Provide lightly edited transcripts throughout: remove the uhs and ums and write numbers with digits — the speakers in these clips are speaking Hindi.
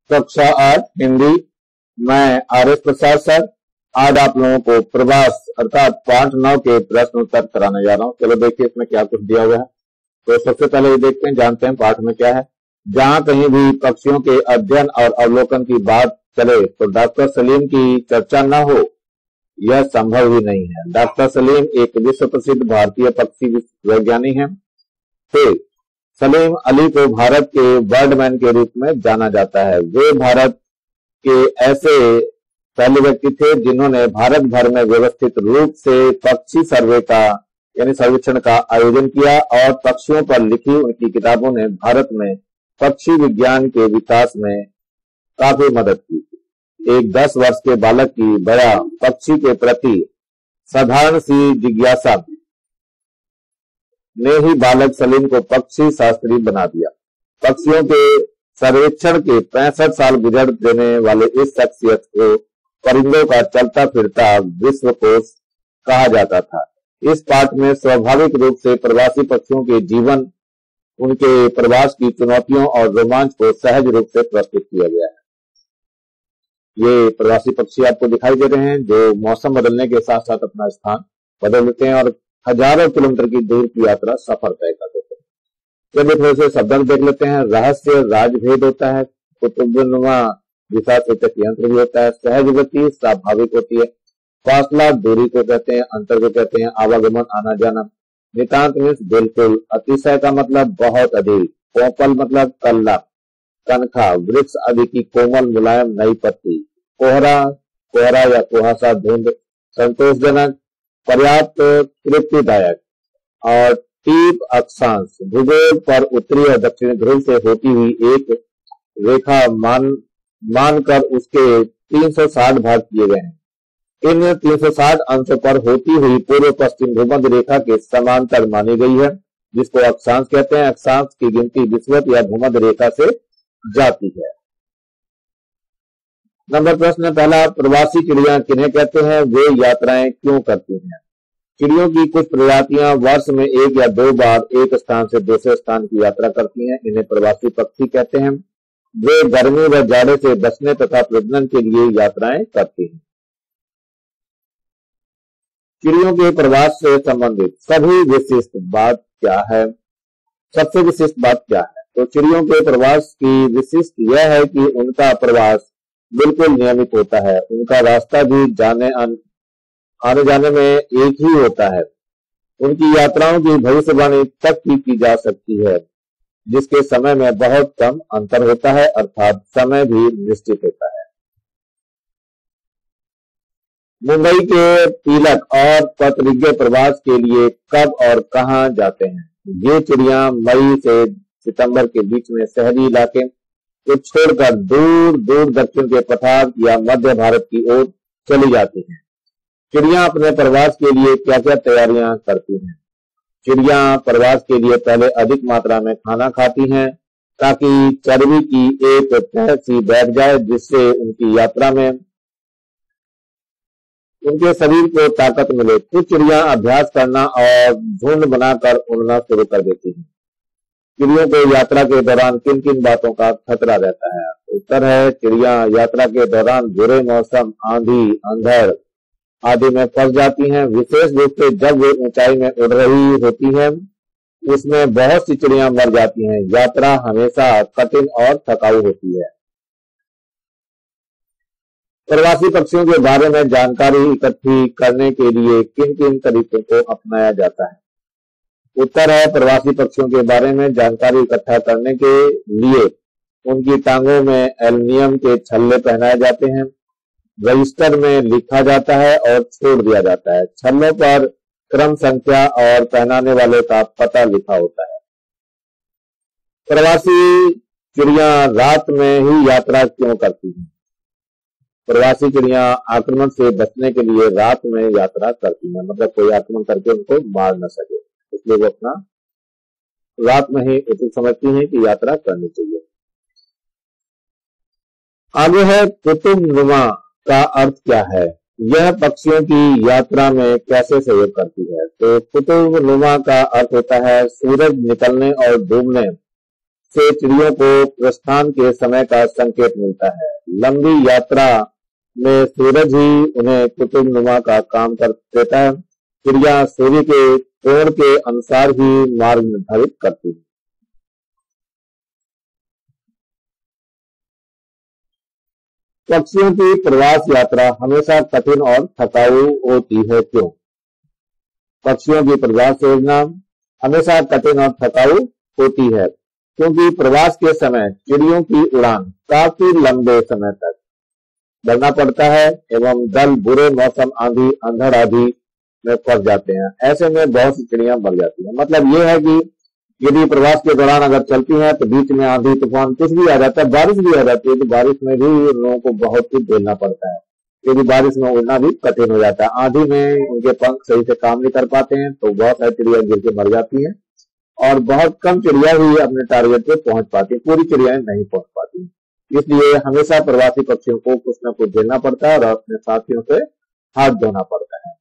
कक्षा 8 हिंदी। मैं आर.एस. प्रसाद सर। आज आप लोगों को प्रवास अर्थात पाठ 9 के प्रश्न उत्तर कराने जा रहा हूं। चलो देखिए इसमें क्या कुछ दिया हुआ है। तो सबसे पहले ये देखते हैं, जानते हैं पाठ में क्या है। जहां कहीं भी पक्षियों के अध्ययन और अवलोकन की बात चले तो डॉक्टर सलीम की चर्चा न हो, यह संभव ही नहीं है। डॉक्टर सलीम एक विश्व प्रसिद्ध भारतीय पक्षी वैज्ञानिक हैं। फिर सलीम अली को भारत के बर्डमैन के रूप में जाना जाता है। वे भारत के ऐसे पहले व्यक्ति थे जिन्होंने भारत भर में व्यवस्थित रूप से पक्षी सर्वे का यानी सर्वेक्षण का आयोजन किया और पक्षियों पर लिखी उनकी किताबों ने भारत में पक्षी विज्ञान के विकास में काफी मदद की। एक 10 वर्ष के बालक की बया पक्षी के प्रति साधारण सी जिज्ञासा ने ही बालक सलीम को पक्षी शास्त्री बना दिया। पक्षियों के सर्वेक्षण के 65 साल गुजर देने वाले इस शख्सियत को परिंदों का चलता फिरता विश्वकोश कहा जाता था। इस पाठ में स्वाभाविक रूप से प्रवासी पक्षियों के जीवन, उनके प्रवास की चुनौतियों और रोमांच को सहज रूप से प्रस्तुत किया गया है। ये प्रवासी पक्षी आपको दिखाई दे रहे हैं जो मौसम बदलने के साथ साथ अपना स्थान बदल देते हैं और हजारों किलोमीटर की दूर की यात्रा सफर तय कर देते हैं। चलिए थोड़े से शब्द देख लेते हैं। रहस्य राजभेद होता है। कुतुबनुमा दिशा सूचक यंत्र भी होता है। सहज गति स्वाभाविक होती है। फासला दूरी को कहते हैं, अंतर को कहते हैं, आवागमन आना जाना। नितांत मीन्स बिल्कुल। अतिशय का मतलब बहुत अधिक। कोपल मतलब कल्ला, कनखा, वृक्ष आदि की कोमल मुलायम नई पत्ती। कोहरा, कोहरा या कुहासा धुंध। संतोषजनक, पर्याप्त, तृप्तिदायक। और टीप अक्षांश, भूगोल पर उत्तरी और दक्षिणी ध्रुव से होती हुई एक रेखा मानकर उसके 360 भाग किए गए हैं। इन 360 अंशों पर होती हुई पूर्व पश्चिम भूमध्य रेखा के समांतर मानी गई है, जिसको अक्षांश कहते हैं। अक्षांश की गिनती विषुवत या भूमध्य रेखा से जाती है। नंबर प्रश्न पहला, प्रवासी चिड़िया किन्हें कहते हैं? वे यात्राएं क्यों करती हैं? चिड़ियों की कुछ प्रजातियां वर्ष में 1 या 2 बार एक स्थान से दूसरे स्थान की यात्रा करती हैं। इन्हें प्रवासी पक्षी कहते हैं। वे गर्मी व जाड़े से बचने तथा प्रजनन के लिए यात्राएं करती हैं। चिड़ियों के प्रवास से संबंधित सभी विशिष्ट बात क्या है? सबसे विशिष्ट बात क्या है? तो चिड़ियों के प्रवास की विशिष्ट यह है कि उनका प्रवास बिल्कुल नियमित होता है। उनका रास्ता भी आने जाने में एक ही होता है। उनकी यात्राओं की भविष्यवाणी तक की जा सकती है, जिसके समय में बहुत कम अंतर होता है, अर्थात समय भी निश्चित होता है। मुंबई के तिलक और पतरिज्ञ प्रवास के लिए कब और कहां जाते हैं? ये चिड़िया मई से सितंबर के बीच में शहरी इलाके को छोड़कर दूर दूर दक्षिण के पठार या मध्य भारत की ओर चली जाती हैं। चिड़िया अपने प्रवास के लिए क्या क्या तैयारियां करती हैं? चिड़िया प्रवास के लिए पहले अधिक मात्रा में खाना खाती हैं ताकि चर्बी की एक तह सी बैठ जाए, जिससे उनकी यात्रा में उनके शरीर को ताकत मिले। कुछ चिड़िया अभ्यास करना और झुंड बनाकर उड़ना शुरू कर देती हैं। चिड़ियों को यात्रा के दौरान किन किन बातों का खतरा रहता है? उत्तर है, चिड़िया यात्रा के दौरान बुरे मौसम, आंधी, अंधड़ आदि में फंस जाती हैं। विशेष रूप से जब वे ऊंचाई में उड़ रही होती हैं, उसमें बहुत सी चिड़िया मर जाती हैं। यात्रा हमेशा कठिन और थकाऊ होती है। प्रवासी पक्षियों के बारे में जानकारी इकट्ठी करने के लिए किन किन तरीकों को अपनाया जाता है? उत्तर है, प्रवासी पक्षियों के बारे में जानकारी इकट्ठा करने के लिए उनकी टांगों में एल्युमिनियम के छल्ले पहनाए जाते हैं। रजिस्टर में लिखा जाता है और छोड़ दिया जाता है। छल्लों पर क्रम संख्या और पहनाने वाले का पता लिखा होता है। प्रवासी चिड़िया रात में ही यात्रा क्यों करती हैं? प्रवासी चिड़िया आक्रमण से बचने के लिए रात में यात्रा करती हैं, मतलब कोई आक्रमण करके उनको मार न सके, इसलिए वो अपना रात में ही उचित समझती हैं कि यात्रा करनी चाहिए। आगे है, कुतुबनुमा का अर्थ क्या है? यह पक्षियों की यात्रा में कैसे सहयोग करती है? तो कुतुबनुमा का अर्थ होता है सूरज निकलने और डूबने से चिड़ियों को प्रस्थान के समय का संकेत मिलता है। लंबी यात्रा में सूरज ही उन्हें कुतुबनुमा का काम कर देता है। चिड़िया सूर्य के कोण के अनुसार ही मार्ग निर्धारित करती है। पक्षियों की प्रवास यात्रा हमेशा कठिन और थकाऊ होती है, क्यों? पक्षियों की प्रवास योजना हमेशा कठिन और थकाऊ होती है क्योंकि प्रवास के समय चिड़ियों की उड़ान काफी लंबे समय तक बढ़ना पड़ता है एवं दल बुरे मौसम, आंधी, अंधड़ आदि में फंस जाते हैं। ऐसे में बहुत सी चिड़ियां मर जाती हैं। मतलब ये है कि यदि प्रवास के दौरान अगर चलती हैं तो बीच में आंधी तूफान कुछ भी आ जाता है, बारिश भी आ जाती है, तो बारिश में भी उन लोगों को बहुत कुछ झेलना पड़ता है क्योंकि बारिश में उड़ना भी कठिन हो जाता है। आंधी में उनके पंख सही से काम नहीं कर पाते हैं तो बहुत सारी चिड़िया गिर के मर जाती हैं और बहुत कम चिड़िया ही अपने टारगेट पे पहुंच पाती है, पूरी चिड़ियाएं नहीं पहुंच पाती। इसलिए हमेशा प्रवासी पक्षियों को कुछ न कुछ झेलना पड़ता है और अपने साथियों से हाथ धोना पड़ता है।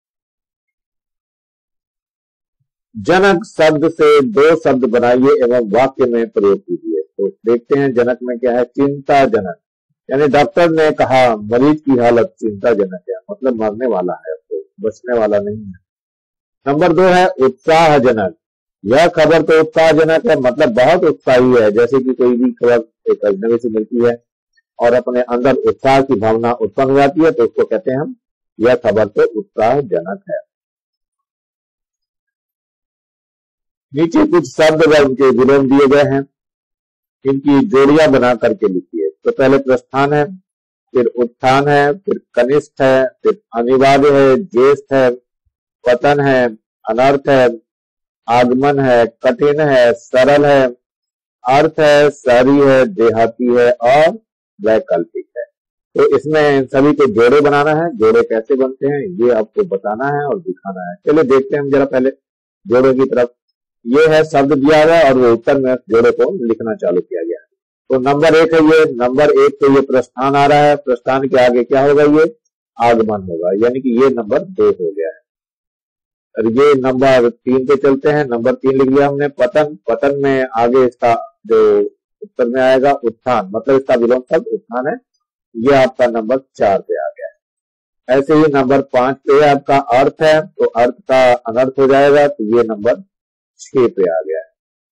जनक शब्द से दो शब्द बनाइए एवं वाक्य में प्रयोग कीजिए। तो देखते हैं जनक में क्या है। चिंताजनक, यानी डॉक्टर ने कहा मरीज की हालत चिंताजनक है, मतलब मरने वाला है, तो बचने वाला नहीं है। नंबर 2 है उत्साहजनक। यह खबर तो उत्साहजनक है, मतलब बहुत उत्साही है। जैसे कि कोई भी खबर एक अजनबी से मिलती है और अपने अंदर उत्साह की भावना उत्पन्न हो जाती है तो उसको कहते हैं हम यह खबर तो उत्साहजनक है। नीचे कुछ शब्द व उनके विलोम दिए गए हैं, इनकी जोड़ियां बना करके लिखिए। तो पहले प्रस्थान है, फिर उत्थान है, फिर कनिष्ठ है, फिर अनिवार्य है, ज्येष्ठ है, पतन है, अनर्थ है, आगमन है, कठिन है, सरल है, अर्थ है, शहरी है, देहाती है और वैकल्पिक है। तो इसमें सभी को जोड़े बनाना है। जोड़े कैसे बनते हैं ये आपको बताना है और दिखाना है। चलिए देखते हैं हम जरा पहले जोड़ों की तरफ। ये है शब्द दिया हुआ और वो उत्तर में जोड़े को लिखना चालू किया गया है। तो नंबर 1 है ये। नंबर 1 पे ये प्रस्थान आ रहा है, प्रस्थान के आगे क्या होगा, ये आगमन होगा, यानी कि ये नंबर 2 हो गया है। और ये नंबर 3 पे चलते हैं। नंबर 3 लिख लिया हमने। पतन, पतन में आगे इसका जो उत्तर में आएगा उत्थान, मतलब इसका विलोम शब्द उत्थान है, ये आपका नंबर 4 पे आ गया है। ऐसे ही नंबर 5 पे आपका अर्थ है, तो अर्थ का अनर्थ हो जाएगा, तो ये नंबर 6 पे आ गया है।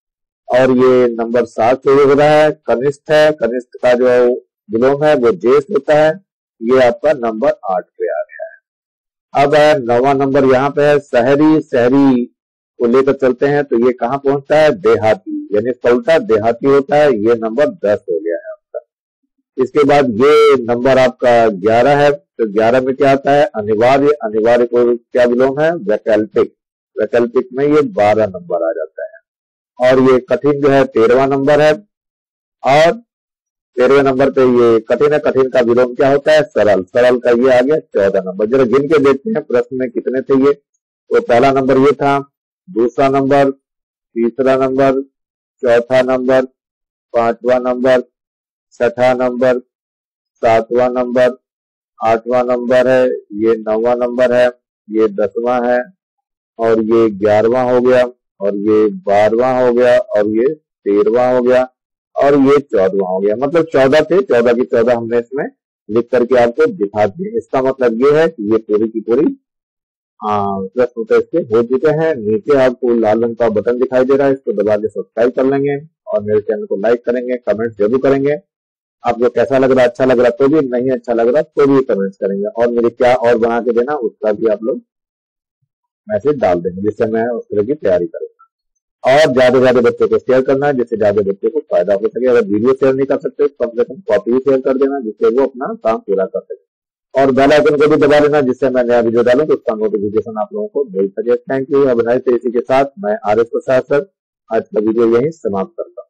और ये नंबर 7 पे हो रहा है कनिष्ठ है, कनिष्ठ का जो विलोम है वो ज्येष्ठ होता है, ये आपका नंबर 8 पे आ गया है। अब है 9वां नंबर यहाँ पे है शहरी। शहरी को लेकर चलते हैं तो ये कहाँ पहुंचता है, देहाती, यानी पलटा देहाती होता है, ये नंबर 10 हो गया है आपका। इसके बाद ये नंबर आपका 11 है, तो 11 में क्या आता है, अनिवार्य। अनिवार्य को क्या विलोम है, वैकल्पिक। वैकल्पिक में ये 12 नंबर आ जाता है। और ये कठिन जो है 13वां नंबर है और 13वें नंबर पे ये कठिन है। कठिन का विलोम क्या होता है, सरल। सरल का ये आ गया 14 नंबर। जरा गिन के देखते हैं प्रश्न में कितने थे ये। तो पहला नंबर ये था, दूसरा नंबर, तीसरा नंबर, चौथा नंबर, 5वां नंबर, 6ठा नंबर, 7वां नंबर, 8वां नंबर है, ये 9वां नंबर है, ये 10वां है और ये 11वां हो गया और ये 12वां हो गया और ये 13वां हो गया और ये 14वां हो गया। मतलब 14 थे, 14 की 14 हमने इसमें लिख करके आपको दिखा दिए। इसका मतलब ये है कि ये पूरी की पूरी प्रश्न उत्तर इसके हो चुके हैं। नीचे आपको लाल रंग का बटन दिखाई दे रहा है, इसको दबा के सब्सक्राइब कर लेंगे और मेरे चैनल को लाइक करेंगे, कमेंट जरूर करेंगे। आपको कैसा लग रहा, अच्छा लग रहा तो भी, नहीं अच्छा लग रहा तो भी कमेंट्स करेंगे और मेरे क्या और बना के देना उसका भी आप लोग मैसेज डाल देंगे, जिससे मैं उस तरह की तैयारी करूंगा। और ज्यादा से ज्यादा बच्चों को शेयर करना है जिससे ज्यादा बच्चों को फायदा हो सके। अगर वीडियो शेयर नहीं कर सकते तो कम से कम कॉपी शेयर कर देना जिससे वो अपना काम पूरा कर सके। और बेल आइकन को भी दबा देना जिससे मैं नया वीडियो डालूं तो उसका नोटिफिकेशन आप लोगों को मिल सके। Thank you. अब इसी के साथ मैं RS प्रसाद सर आज का वीडियो यहीं समाप्त करता हूँ।